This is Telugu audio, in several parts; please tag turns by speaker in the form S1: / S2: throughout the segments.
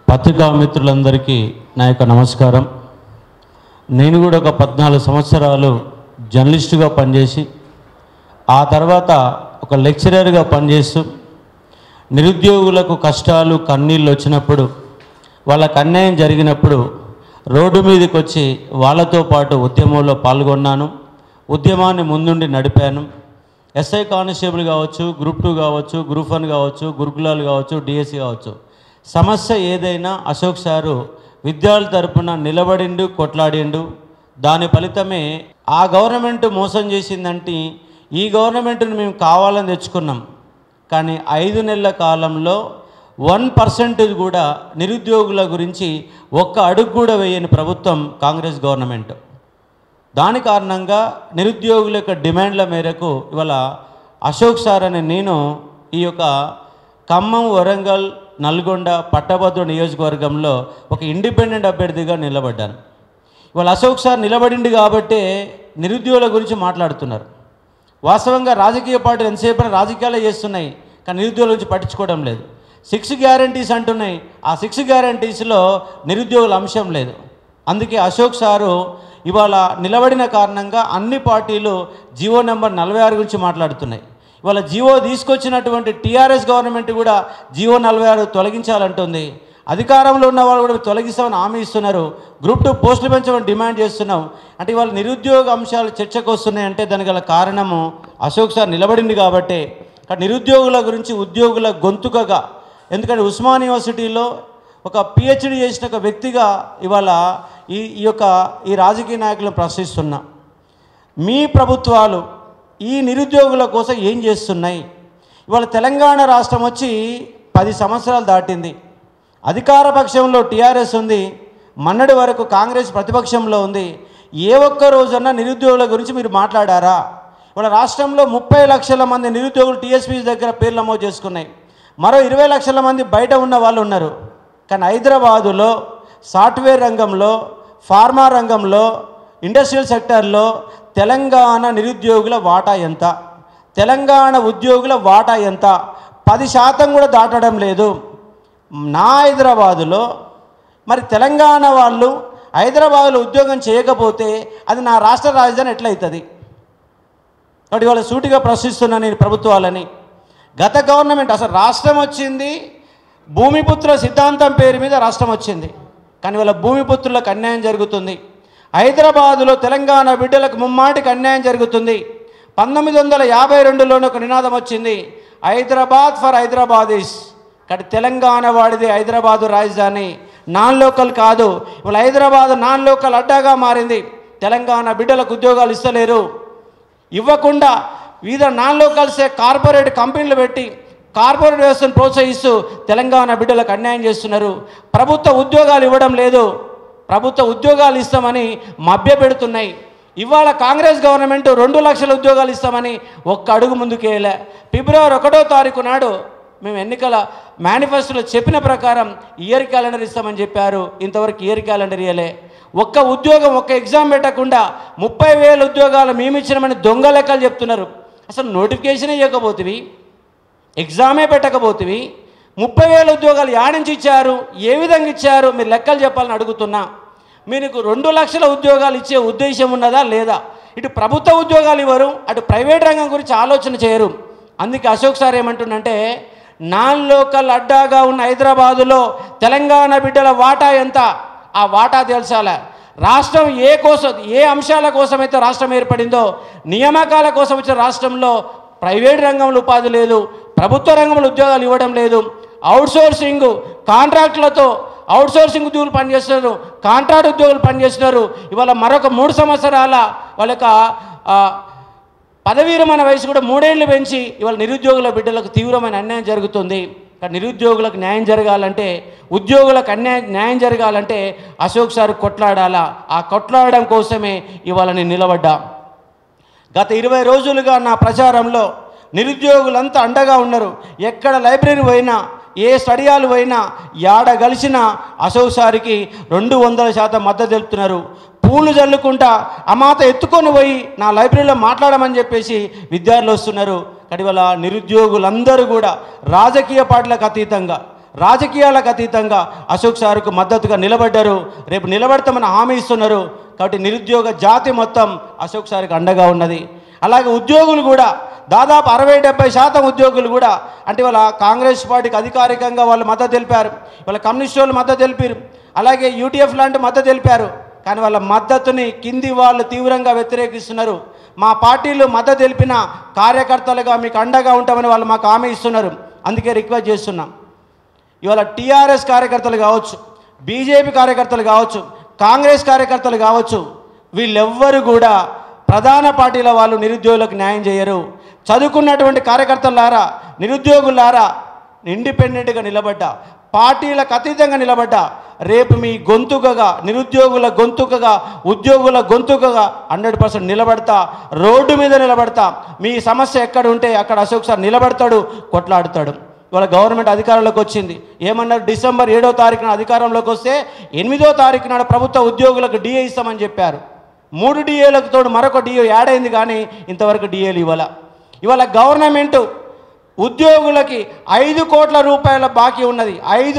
S1: పత్రికా మిత్రులందరికీ నా యొక్క నమస్కారం. నేను కూడా ఒక 14 సంవత్సరాలు జర్నలిస్టుగా పనిచేసి ఆ తర్వాత ఒక లెక్చరర్గా పనిచేస్తూ నిరుద్యోగులకు కష్టాలు కన్నీళ్ళు వచ్చినప్పుడు వాళ్ళకు అన్యాయం జరిగినప్పుడు రోడ్డు మీదకి వచ్చి వాళ్ళతో పాటు ఉద్యమంలో పాల్గొన్నాను. ఉద్యమాన్ని ముందుండి నడిపాను. ఎస్ఐ కానిస్టేబుల్ కావచ్చు, గ్రూప్ 2 కావచ్చు, గ్రూప్ 1 కావచ్చు, గురుకులాలు కావచ్చు, డిఎస్సి కావచ్చు, సమస్య ఏదైనా అశోక్ సారు విద్యార్థుల తరపున నిలబడిండు, కొట్లాడిండు. దాని ఫలితమే ఆ గవర్నమెంట్ మోసం చేసిందంటే ఈ గవర్నమెంట్ని మేము కావాలని తెచ్చుకున్నాం. కానీ 5 నెలల కాలంలో 1% కూడా నిరుద్యోగుల గురించి ఒక్క అడుగు కూడా వేయని ప్రభుత్వం కాంగ్రెస్ గవర్నమెంట్. దాని కారణంగా నిరుద్యోగుల యొక్క డిమాండ్ల మేరకు ఇవాళ అశోక్ సార్ అనే నేను ఈ యొక్క ఖమ్మం, వరంగల్, నల్గొండ, పట్టభద్రుల నియోజకవర్గంలో ఒక ఇండిపెండెంట్ అభ్యర్థిగా నిలబడ్డాను. ఇవాళ అశోక్ సార్ నిలబడింది కాబట్టే నిరుద్యోగుల గురించి మాట్లాడుతున్నారు. వాస్తవంగా రాజకీయ పార్టీలు ఎంతసేపు రాజకీయాలే చేస్తున్నాయి, కానీ నిరుద్యోగుల గురించి పట్టించుకోవడం లేదు. 6 గ్యారంటీస్ అంటున్నాయి, ఆ 6 గ్యారంటీస్లో నిరుద్యోగుల అంశం లేదు. అందుకే అశోక్ సారు ఇవాళ నిలబడిన కారణంగా అన్ని పార్టీలు జీవో నెంబర్ 46 గురించి మాట్లాడుతున్నాయి. ఇవాళ జీవో తీసుకొచ్చినటువంటి టీఆర్ఎస్ గవర్నమెంట్ కూడా జీవో 46 తొలగించాలంటుంది. అధికారంలో ఉన్న వాళ్ళు కూడా తొలగిస్తామని హామీ ఇస్తున్నారు. గ్రూప్ 2 పోస్టులు పెంచమని డిమాండ్ చేస్తున్నాం. అంటే ఇవాళ నిరుద్యోగ అంశాలు చర్చకు వస్తున్నాయంటే దానికి గల కారణము అశోక్ సార్ నిలబడింది కాబట్టే. నిరుద్యోగుల గురించి ఉద్యోగుల గొంతుకగా, ఎందుకంటే ఉస్మాన్ యూనివర్సిటీలో ఒక పిహెచ్డి చేసిన ఒక వ్యక్తిగా ఇవాళ ఈ రాజకీయ నాయకులను ప్రశ్నిస్తున్నా. మీ ప్రభుత్వాలు ఈ నిరుద్యోగుల కోసం ఏం చేస్తున్నాయి? ఇవాళ తెలంగాణ రాష్ట్రం వచ్చి 10 సంవత్సరాలు దాటింది. అధికార పక్షంలో టీఆర్ఎస్ ఉంది, మొన్నటి వరకు కాంగ్రెస్ ప్రతిపక్షంలో ఉంది. ఏ ఒక్క రోజన్నా నిరుద్యోగుల గురించి మీరు మాట్లాడారా? ఇవాళ రాష్ట్రంలో 30 లక్షల మంది నిరుద్యోగులు టీఎస్పీ దగ్గర పేర్లు నమోదు చేసుకున్నాయి. మరో 20 లక్షల మంది బయట ఉన్న వాళ్ళు ఉన్నారు. కానీ హైదరాబాదులో సాఫ్ట్వేర్ రంగంలో, ఫార్మా రంగంలో, ఇండస్ట్రియల్ సెక్టార్లో తెలంగాణ నిరుద్యోగుల వాటా ఎంత? తెలంగాణ ఉద్యోగుల వాటా ఎంత? 10% కూడా దాటడం లేదు. నా హైదరాబాదులో మరి తెలంగాణ వాళ్ళు హైదరాబాదులో ఉద్యోగం చేయకపోతే అది నా రాష్ట్ర రాజధాని ఎట్లయితుంది? కాబట్టి వాళ్ళ సూటిగా ప్రశ్నిస్తున్నాను నేను ప్రభుత్వాలని. గత గవర్నమెంట్ అసలు రాష్ట్రం వచ్చింది భూమిపుత్ర సిద్ధాంతం పేరు మీద రాష్ట్రం వచ్చింది, కానీ వాళ్ళ భూమిపుత్రులకు అన్యాయం జరుగుతుంది. హైదరాబాదులో తెలంగాణ బిడ్డలకు ముమ్మాటికి అన్యాయం జరుగుతుంది. 1952లోనే ఒక నినాదం వచ్చింది, హైదరాబాద్ ఫర్ హైదరాబాదీస్. కానీ తెలంగాణ వాడిది హైదరాబాదు రాజధాని, నాన్ లోకల్ కాదు. ఇవాళ హైదరాబాదు నాన్ లోకల్ అడ్డాగా మారింది. తెలంగాణ బిడ్డలకు ఉద్యోగాలు ఇస్తలేరు. ఇవ్వకుండా వివిధ నాన్ లోకల్సే కార్పొరేట్ కంపెనీలు పెట్టి కార్పొరేట్ వ్యవస్థను ప్రోత్సహిస్తూ తెలంగాణ బిడ్డలకు అన్యాయం చేస్తున్నారు. ప్రభుత్వ ఉద్యోగాలు ఇవ్వడం లేదు. ప్రభుత్వ ఉద్యోగాలు ఇస్తామని మభ్యపెడుతున్నాయి. ఇవాళ కాంగ్రెస్ గవర్నమెంట్ 2 లక్షల ఉద్యోగాలు ఇస్తామని ఒక్క అడుగు ముందుకేయలే. ఫిబ్రవరి 1వ తారీఖు నాడు మేము ఎన్నికల మేనిఫెస్టోలో చెప్పిన ప్రకారం ఇయర్ క్యాలెండర్ ఇస్తామని చెప్పారు. ఇంతవరకు ఇయర్ క్యాలెండర్ ఇవ్వలే. ఒక్క ఉద్యోగం, ఒక్క ఎగ్జామ్ పెట్టకుండా 30,000 ఉద్యోగాలు మేము ఇచ్చినామని దొంగ లెక్కలు చెప్తున్నారు. అసలు నోటిఫికేషనే ఇవ్వకపోతివి, ఎగ్జామే పెట్టకపోతివి, 30,000 ఉద్యోగాలు యాడించి ఇచ్చారు? ఏ విధంగా ఇచ్చారు? మీరు లెక్కలు చెప్పాలని అడుగుతున్నా. మీకు 2 లక్షల ఉద్యోగాలు ఇచ్చే ఉద్దేశం ఉన్నదా లేదా? ఇటు ప్రభుత్వ ఉద్యోగాలు ఇవ్వరు, అటు ప్రైవేట్ రంగం గురించి ఆలోచన చేయరు. అందుకే అశోక్ సార్ ఏమంటుండంటే, నాన్ లోకల్ అడ్డాగా ఉన్న హైదరాబాదులో తెలంగాణ బిడ్డల వాటా ఎంత? ఆ వాటా తెలుసాల. రాష్ట్రం ఏ అంశాల కోసమైతే రాష్ట్రం ఏర్పడిందో, నియామకాల కోసం వచ్చిన రాష్ట్రంలో ప్రైవేట్ రంగంలో ఉపాధి లేదు, ప్రభుత్వ రంగంలో ఉద్యోగాలు ఇవ్వడం లేదు. అవుట్సోర్సింగ్ కాంట్రాక్టులతో అవుట్సోర్సింగ్ ఉద్యోగులు పనిచేస్తున్నారు, కాంట్రాక్ట్ ఉద్యోగులు పనిచేస్తున్నారు. ఇవాళ మరొక 3 సంవత్సరాల వాళ్ళ యొక్క పదవీ విరమణ వయసు కూడా 3 ఏళ్ళు పెంచి ఇవాళ నిరుద్యోగుల బిడ్డలకు తీవ్రమైన అన్యాయం జరుగుతుంది. కానీ నిరుద్యోగులకు న్యాయం జరగాలంటే, ఉద్యోగులకు న్యాయం జరగాలంటే అశోక్ సార్ కొట్లాడాలా. ఆ కొట్లాడడం కోసమే ఇవాళ నేను నిలబడ్డా. గత 20 రోజులుగా నా ప్రచారంలో నిరుద్యోగులంతా అండగా ఉన్నారు. ఎక్కడ లైబ్రరీ పోయినా, ఏ స్టడీ హాల్ పోయినా, యాడ కలిసిన అశోక్ సార్కి 200% మద్దతు తెలుపుతున్నారు. పూలు జల్లుకుంటా అమాత ఎత్తుకొని పోయి నా లైబ్రరీలో మాట్లాడమని చెప్పేసి విద్యార్థులు వస్తున్నారు. కానీ వాళ్ళ నిరుద్యోగులందరూ కూడా రాజకీయ పార్టీలకు అతీతంగా, రాజకీయాలకు అతీతంగా అశోక్ సార్కు మద్దతుగా నిలబడ్డారు. రేపు నిలబడతామని హామీ ఇస్తున్నారు. కాబట్టి నిరుద్యోగ జాతి మొత్తం అశోక్ సార్కి అండగా ఉన్నది. అలాగే ఉద్యోగులు కూడా దాదాపు 60-70% ఉద్యోగులు కూడా అంటే వాళ్ళ కాంగ్రెస్ పార్టీకి అధికారికంగా వాళ్ళు మద్దతు తెలిపారు, వాళ్ళ కమ్యూనిస్ట్ వాళ్ళు మద్దతు తెలిపారు, అలాగే యూటీఎఫ్ లాంటి మద్దతు తెలిపారు. కానీ వాళ్ళ మద్దతుని కింది వాళ్ళు తీవ్రంగా వ్యతిరేకిస్తున్నారు. మా పార్టీలు మద్దతు తెలిపిన కార్యకర్తలుగా మీకు అండగా ఉంటామని వాళ్ళు మాకు హామీ ఇస్తున్నారు. అందుకే రిక్వెస్ట్ చేస్తున్నాం, ఇవాళ టీఆర్ఎస్ కార్యకర్తలు కావచ్చు, బీజేపీ కార్యకర్తలు కావచ్చు, కాంగ్రెస్ కార్యకర్తలు కావచ్చు, వీళ్ళెవ్వరు కూడా ప్రధాన పార్టీల వాళ్ళు నిరుద్యోగులకు న్యాయం చేయరు. చదువుకున్నటువంటి కార్యకర్తలారా, నిరుద్యోగులారా, ఇండిపెండెంట్గా నిలబడ్డా, పార్టీలకు అతీతంగా నిలబడ్డా, రేపు మీ గొంతుకగా, నిరుద్యోగుల గొంతుకగా, ఉద్యోగుల గొంతుకగా 100% నిలబడతా, రోడ్డు మీద నిలబడతా. మీ సమస్య ఎక్కడ ఉంటే అక్కడ అశోక్ సార్ నిలబడతాడు, కొట్లాడుతాడు. ఇవాళ గవర్నమెంట్ అధికారంలోకి వచ్చింది. ఏమన్నారు? డిసెంబర్ 7వ తారీఖున అధికారంలోకి వస్తే 8వ తారీఖు నాడు ప్రభుత్వ ఉద్యోగులకు డిఏ ఇస్తామని చెప్పారు. 3 డిఏలకు తోడు మరొక డిఏ యాడ్ అయింది, కానీ ఇంతవరకు డిఏలు ఇవాళ గవర్నమెంటు ఉద్యోగులకి 5 కోట్ల రూపాయల బాకీ ఉన్నది.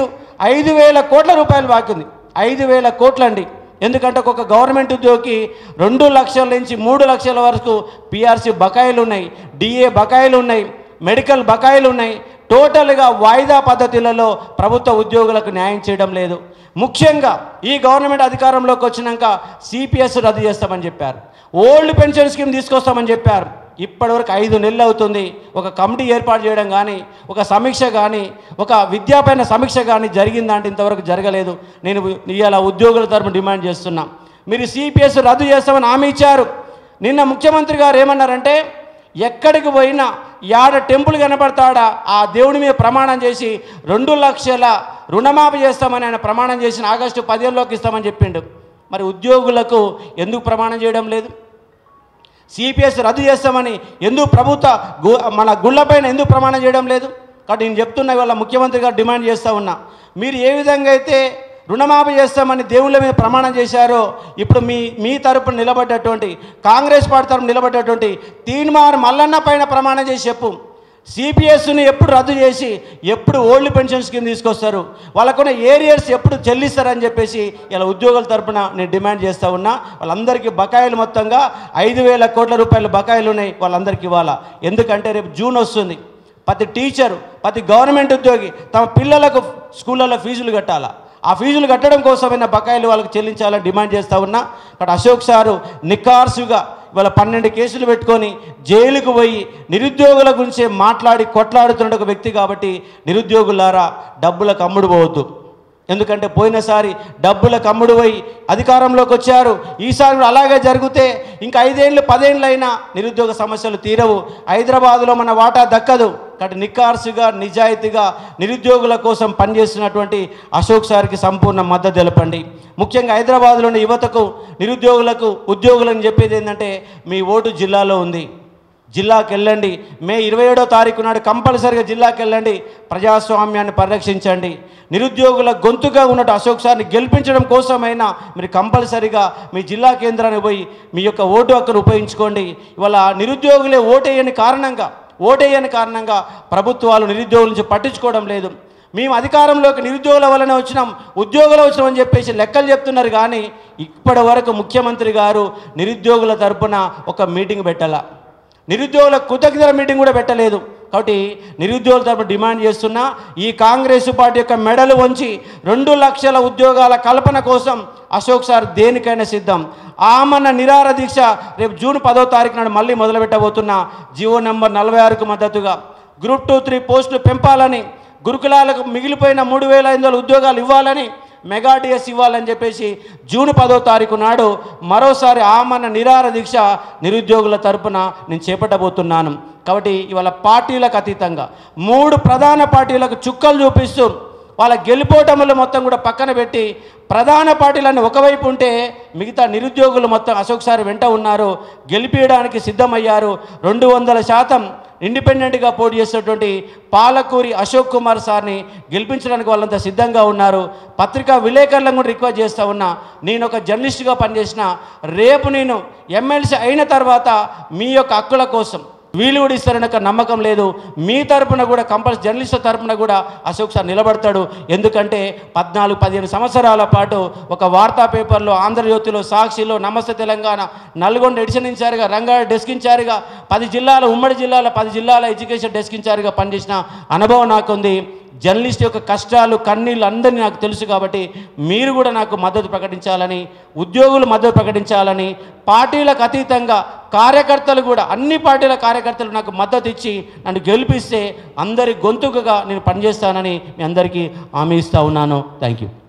S1: 5,000 కోట్ల రూపాయలు బాకీ ఉంది. 5,000 కోట్లండి. ఎందుకంటే ఒక గవర్నమెంట్ ఉద్యోగికి 2 లక్షల నుంచి 3 లక్షల వరకు పిఆర్సీ బకాయిలు ఉన్నాయి, డిఏ బకాయిలు ఉన్నాయి, మెడికల్ బకాయిలు ఉన్నాయి. టోటల్గా వాయిదా పద్ధతులలో ప్రభుత్వ ఉద్యోగులకు న్యాయం చేయడం లేదు. ముఖ్యంగా ఈ గవర్నమెంట్ అధికారంలోకి వచ్చినాక సిపిఎస్ రద్దు చేస్తామని చెప్పారు, ఓల్డ్ పెన్షన్ స్కీమ్ తీసుకొస్తామని చెప్పారు. ఇప్పటివరకు 5 నెలలు అవుతుంది. ఒక కమిటీ ఏర్పాటు చేయడం కానీ, ఒక సమీక్ష కానీ, ఒక విద్యాపైన సమీక్ష కానీ జరిగిందంటే ఇంతవరకు జరగలేదు. నేను ఇవాళ ఉద్యోగుల తరపున డిమాండ్ చేస్తున్నా, మీరు సిపిఎస్ రద్దు చేస్తామని హామీ ఇచ్చారు. నిన్న ముఖ్యమంత్రి గారు ఏమన్నారంటే, ఎక్కడికి పోయినా యాడ టెంపుల్ కనబడతాడా ఆ దేవుడి మీద ప్రమాణం చేసి 2 లక్షల రుణమాఫీ చేస్తామని ఆయన ప్రమాణం చేసిన ఆగస్టు 15లోకి ఇస్తామని చెప్పిండు. మరి ఉద్యోగులకు ఎందుకు ప్రమాణం చేయడం లేదు? సిపిఎస్ రద్దు చేస్తామని ఎందుకు మన గుళ్ళపైన ఎందుకు ప్రమాణం చేయడం లేదు? కాబట్టి నేను చెప్తున్నా, ఇవాళ ముఖ్యమంత్రి గారు డిమాండ్ చేస్తూ ఉన్నా, మీరు ఏ విధంగా అయితే రుణమాఫీ చేస్తామని దేవుళ్ళ మీద ప్రమాణం చేశారో, ఇప్పుడు మీ తరపున నిలబడ్డటువంటి కాంగ్రెస్ పార్టీ తరపున నిలబడ్డటువంటి తీన్మార్ మల్లన్న పైన ప్రమాణం చేసి చెప్పు, సిపిఎస్ని ఎప్పుడు రద్దు చేసి ఎప్పుడు ఓల్డ్ పెన్షన్ స్కీమ్ తీసుకొస్తారు, వాళ్ళకున్న ఏరియర్స్ ఎప్పుడు చెల్లిస్తారని చెప్పేసి ఇలా ఉద్యోగుల తరపున నేను డిమాండ్ చేస్తూ ఉన్నా. వాళ్ళందరికీ బకాయిలు మొత్తంగా 5,000 కోట్ల రూపాయలు బకాయిలు ఉన్నాయి, వాళ్ళందరికీ ఇవ్వాలా. ఎందుకంటే రేపు జూన్ వస్తుంది. ప్రతి టీచరు, ప్రతి గవర్నమెంట్ ఉద్యోగి తమ పిల్లలకు స్కూళ్ళల్లో ఫీజులు కట్టాలా. ఆ ఫీజులు కట్టడం కోసమైనా బకాయిలు వాళ్ళకి చెల్లించాలని డిమాండ్ చేస్తూ ఉన్నా. అక్కడ అశోక్ సారు నిఖార్సుగా ఇవాళ 12 కేసులు పెట్టుకొని జైలుకు పోయి నిరుద్యోగుల గురించి మాట్లాడి కొట్లాడుతున్న ఒక వ్యక్తి. కాబట్టి నిరుద్యోగులారా, డబ్బులకు అమ్ముడు పోవద్దు. ఎందుకంటే పోయినసారి డబ్బులకు అమ్ముడు పోయి అధికారంలోకి వచ్చారు. ఈసారి కూడా అలాగే జరిగితే ఇంకా 5 ఏళ్ళు 10 ఏళ్ళు అయినా నిరుద్యోగ సమస్యలు తీరవు. హైదరాబాదులో మన వాటా దక్కదు. కాబట్టి నిఖార్సుగా, నిజాయితీగా నిరుద్యోగుల కోసం పనిచేస్తున్నటువంటి అశోక్ సార్కి సంపూర్ణ మద్దతు తెలపండి. ముఖ్యంగా హైదరాబాద్లోని యువతకు, నిరుద్యోగులకు, ఉద్యోగులను చెప్పేది ఏంటంటే, మీ ఓటు జిల్లాలో ఉంది, జిల్లాకి వెళ్ళండి. మే 27వ తారీఖు నాడు కంపల్సరిగా జిల్లాకి వెళ్ళండి, ప్రజాస్వామ్యాన్ని పరిరక్షించండి. నిరుద్యోగుల గొంతుగా ఉన్నట్టు అశోక్ సార్ని గెలిపించడం కోసమైనా మీరు కంపల్సరిగా మీ జిల్లా కేంద్రానికి పోయి మీ యొక్క ఓటు హక్కును ఉపయోగించుకోండి. ఇవాళ నిరుద్యోగులే ఓటేయని కారణంగా ప్రభుత్వాలు నిరుద్యోగుల నుంచి పట్టించుకోవడం లేదు. మేము అధికారంలోకి నిరుద్యోగుల వల్లనే వచ్చినాం, ఉద్యోగులు వచ్చినామని చెప్పేసి లెక్కలు చెప్తున్నారు. కానీ ఇప్పటి వరకు ముఖ్యమంత్రి గారు నిరుద్యోగుల తరపున ఒక మీటింగ్ పెట్టాల, నిరుద్యోగుల కృతజ్ఞతల మీటింగ్ కూడా పెట్టలేదు. కాబట్టి నిరుద్యోగుల తరపున డిమాండ్ చేస్తున్నా, ఈ కాంగ్రెస్ పార్టీ యొక్క మెడలు వంచి 2 లక్షల ఉద్యోగాల కల్పన కోసం అశోక్ సార్ దేనికైనా సిద్ధం. ఆమన్న నిరాహార దీక్ష రేపు జూన్ 10వ తారీఖు నాడు మళ్ళీ మొదలుపెట్టబోతున్న జీవో నెంబర్ 46కు మద్దతుగా గ్రూప్ 2-3 పోస్టులు పెంపాలని, గురుకులాలకు మిగిలిపోయిన 3,500 ఉద్యోగాలు ఇవ్వాలని, మెగా డిఎస్ ఇవ్వాలని చెప్పేసి జూన్ 10వ తారీఖు నాడు మరోసారి ఆమన్న నిరాహార దీక్ష నిరుద్యోగుల తరపున నేను చేపట్టబోతున్నాను. కాబట్టి ఇవాళ పార్టీలకు అతీతంగా 3 ప్రధాన పార్టీలకు చుక్కలు చూపిస్తూ వాళ్ళ గెలిపోవటములు మొత్తం కూడా పక్కన పెట్టి, ప్రధాన పార్టీలన్నీ ఒకవైపు ఉంటే మిగతా నిరుద్యోగులు మొత్తం అశోక్ సార్ వెంట ఉన్నారు, గెలిపించడానికి సిద్ధమయ్యారు. 200% ఇండిపెండెంట్గా పోటీ చేసేటువంటి పాలకూరి అశోక్ కుమార్ సార్ని గెలిపించడానికి వాళ్ళంతా సిద్ధంగా ఉన్నారు. పత్రికా విలేకరులను కూడా రిక్వెస్ట్ చేస్తూ ఉన్నా, నేను ఒక జర్నలిస్ట్గా పనిచేసిన, రేపు నేను ఎమ్మెల్సీ అయిన తర్వాత మీ యొక్క హక్కుల కోసం, వీళ్ళు కూడా ఇస్తారని ఒక నమ్మకం లేదు. మీ తరపున కూడా కంపల్సరీ జర్నలిస్టుల తరపున కూడా అశోక్ సార్ నిలబడతాడు. ఎందుకంటే 14-15 సంవత్సరాల పాటు ఒక వార్తా పేపర్లో, ఆంధ్రజ్యోతిలో, సాక్షిలో, నమస్తే తెలంగాణ, నల్గొండ ఎడిషన్ ఇన్ఛార్జ్గా, రంగారెడ్డి డెస్క్ ఇన్ఛార్జ్గా, 10 జిల్లాల ఉమ్మడి జిల్లాల 10 జిల్లాల ఎడ్యుకేషన్ డెస్క్ ఇన్ఛార్జ్గా పనిచేసిన అనుభవం నాకుంది. జర్నలిస్ట్ యొక్క కష్టాలు, కన్నీళ్ళు అందరినీ నాకు తెలుసు. కాబట్టి మీరు కూడా నాకు మద్దతు ప్రకటించాలని, ఉద్యోగులు మద్దతు ప్రకటించాలని, పార్టీలకు అతీతంగా కార్యకర్తలు కూడా, అన్ని పార్టీల కార్యకర్తలు నాకు మద్దతు ఇచ్చి నన్ను గెలిపిస్తే అందరి గొంతుకగా నేను పనిచేస్తానని మీ అందరికీ హామీ ఇస్తూ ఉన్నాను. Thank you.